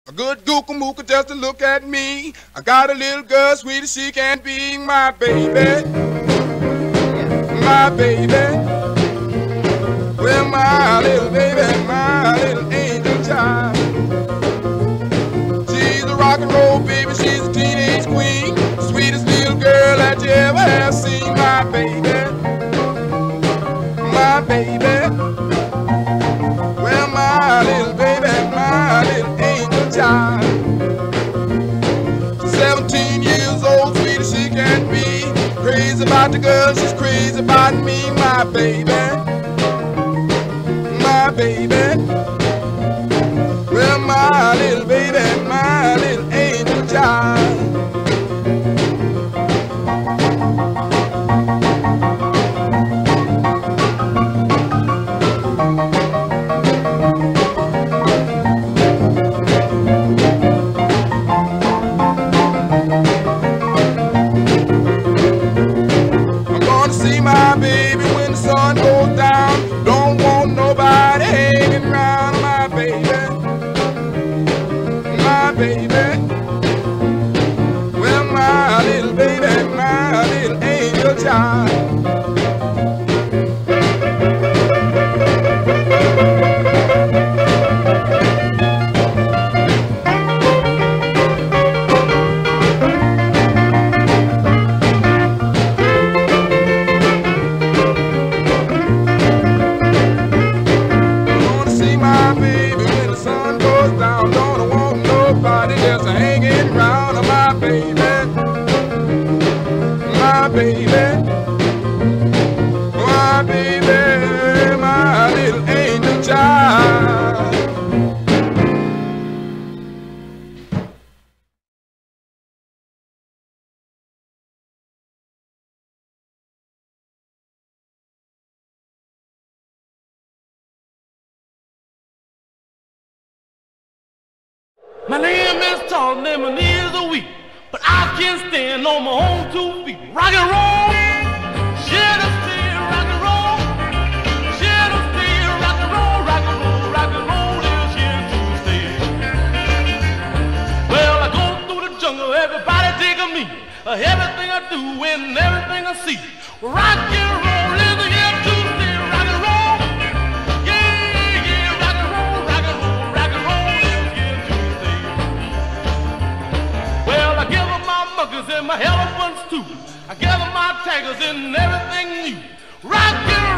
A good gooka mooka just to look at me. I got a little girl, sweet as she can be, my baby, my baby. Well, my little baby, my little angel child. She's a rock and roll baby, she's a teenage queen, sweetest little girl that you ever have seen, my baby, my baby. Well, my little baby, my little angel child. 17 years old, sweet as she can be, crazy about the girl, she's crazy about me, my baby, my baby. Well, my little baby, my little angel child. I'm gonna see my baby when the sun goes down. Don't want nobody hanging around, my baby, my baby. Well, my little baby, my little angel child. Just hanging around, my baby, my baby, my baby, my little angel child. My name is tall, and my knees are weak, but I can stand on my own 2 feet. Rock and roll, shed a steer, rock and roll, shed a steer, rock and roll, rock and roll, rock and roll is here to stay. Well, I go through the jungle, everybody dig of me, everything I do and everything I see. Rock and roll is here to stay. Rock and roll, yeah, yeah, rock and roll, rock and roll, rock and roll is here to stay. Well, I give them my monkeys and my elephants too. I give them my tigers and everything new. Rock and roll.